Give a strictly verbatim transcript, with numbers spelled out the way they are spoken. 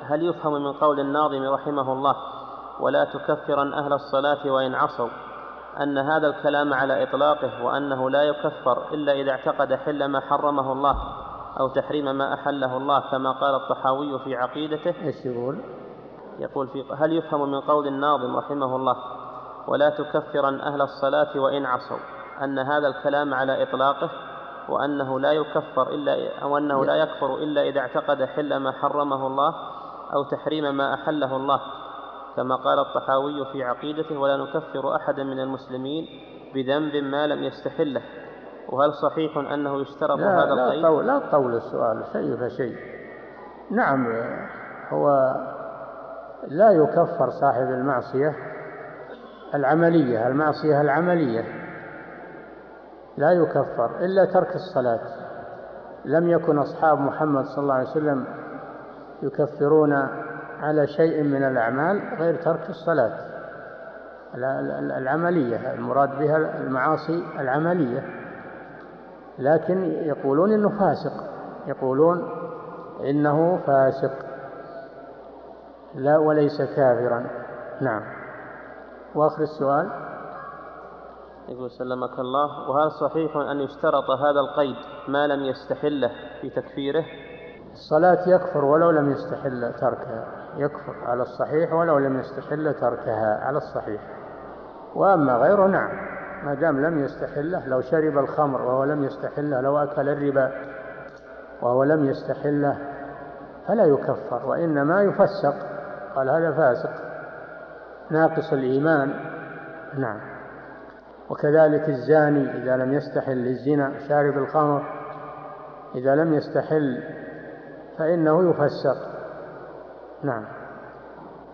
هل يفهم من قول الناظم رحمه الله ولا تكفرن أهل الصلاة وإن عصوا أن هذا الكلام على إطلاقه وأنه لا يكفر إلا إذا اعتقد حل ما حرمه الله أو تحريم ما أحله الله كما قال الطحاوي في عقيدته؟ إيش يقول؟ يقول في هل يفهم من قول الناظم رحمه الله ولا تكفرن أهل الصلاة وإن عصوا أن هذا الكلام على إطلاقه وأنه لا يكفر إلا أو أنه لا يكفر إلا إذا اعتقد حل ما حرمه الله أو تحريم ما أحله الله كما قال الطحاوي في عقيدته ولا نكفر أحدا من المسلمين بذنب ما لم يستحله؟ وهل صحيح أنه يشترط لا هذا لا القيد؟ طول لا تطول السؤال شيء فشيء. نعم، هو لا يكفر صاحب المعصية العملية، المعصية العملية لا يكفر إلا ترك الصلاة. لم يكن أصحاب محمد صلى الله عليه وسلم يكفرون على شيء من الأعمال غير ترك الصلاة العملية، المراد بها المعاصي العملية، لكن يقولون إنه فاسق، يقولون إنه فاسق لا وليس كافرا. نعم. وآخر السؤال يقول سلمك الله وهل صحيح أن يشترط هذا القيد ما لم يستحله في تكفيره؟ الصلاة يكفر ولو لم يستحل تركها، يكفر على الصحيح ولو لم يستحل تركها على الصحيح. وأما غيره نعم، ما دام لم يستحله، لو شرب الخمر وهو لم يستحله، لو أكل الربا وهو لم يستحله فلا يكفر، وإنما يفسق، قال هذا فاسق ناقص الإيمان. نعم. وكذلك الزاني إذا لم يستحل الزنا، شارب الخمر إذا لم يستحل فإنه يفسق. نعم.